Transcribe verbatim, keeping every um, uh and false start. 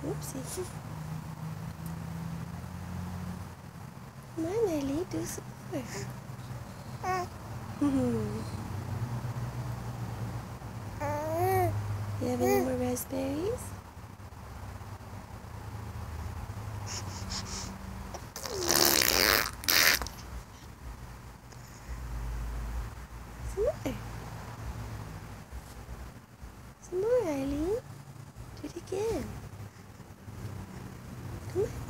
Oopsie. Come on, Ellie, do some more. You have any more raspberries? Some more. Some more, Eileen. Do it again. Come on.